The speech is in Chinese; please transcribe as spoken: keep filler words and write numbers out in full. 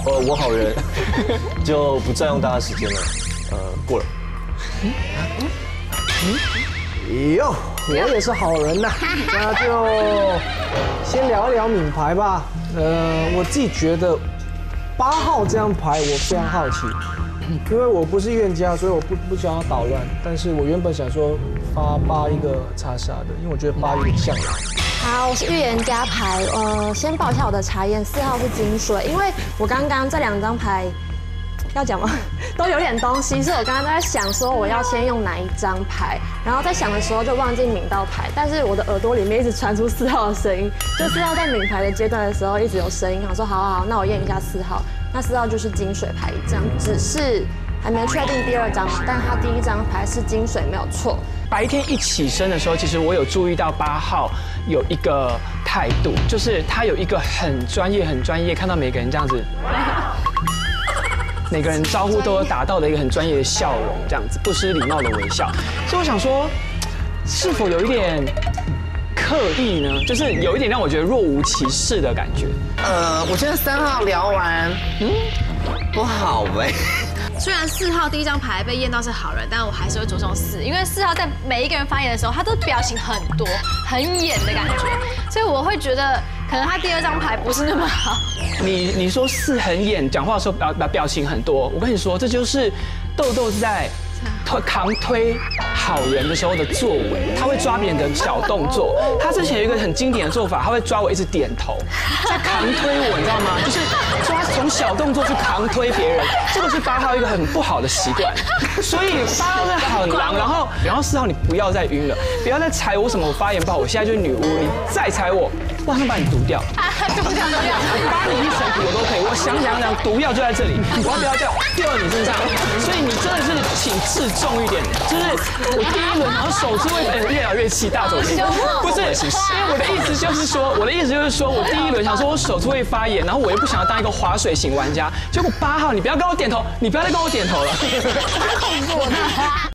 呃，我好人，就不占用大家时间了。呃，过了。 嗯，哟，我也是好人呐，那就先聊一聊名牌吧。呃，我自己觉得八号这张牌我非常好奇，因为我不是预言家，所以我不不想要捣乱。但是我原本想说发八一个叉叉的，因为我觉得八有点像狼。 好，我是预言家牌，呃，先报一下我的查验，四号是金水，因为我刚刚这两张牌要讲吗？都有点东西，所以我刚刚在想说我要先用哪一张牌，然后在想的时候就忘记抿到牌，但是我的耳朵里面一直传出四号的声音，就四号在抿牌的阶段的时候一直有声音，想说好好好，那我验一下四号，那四号就是金水牌一张，只是还没确定第二张嘛，但它第一张牌是金水没有错。 白天一起身的时候，其实我有注意到八号有一个态度，就是他有一个很专业、很专业，看到每个人这样子，每个人招呼都有达到的一个很专业的笑容，这样子不失礼貌的微笑。所以我想说，是否有一点刻意呢？就是有一点让我觉得若无其事的感觉。 呃，我觉得三号聊完，嗯，不好呗。 虽然四号第一张牌被验到是好人，但我还是会着重四，因为四号在每一个人发言的时候，他都表情很多、很演的感觉，所以我会觉得可能他第二张牌不是那么好。 你你说四很演，讲话的时候表表表情很多，我跟你说，这就是豆豆在推扛推好人的时候的作为，他会抓别人的小动作。他之前有一个很经典的做法，他会抓我一直点头，在扛推我，你知道吗？就是抓从小动作去扛推别人，这个是八号一个很不好的习惯。所以八号是很狼，然后然后四号你不要再晕了，不要再踩我什么我发言不好，我现在就是女巫，你再踩我，我马上把你毒掉。 毒掉毒掉， 扒你一层皮我都可以，我想想想，毒药就在这里，我要不要掉掉到你身上？所以你真的是请自重一点，就是我第一轮好像手是会越来越气，大走气，不是，因为我的意思就是说，我的意思就是说我第一轮想说我手是会发炎，然后我又不想要当一个划水型玩家，结果八号你不要跟我点头，你不要再跟我点头了。 太恐怖了。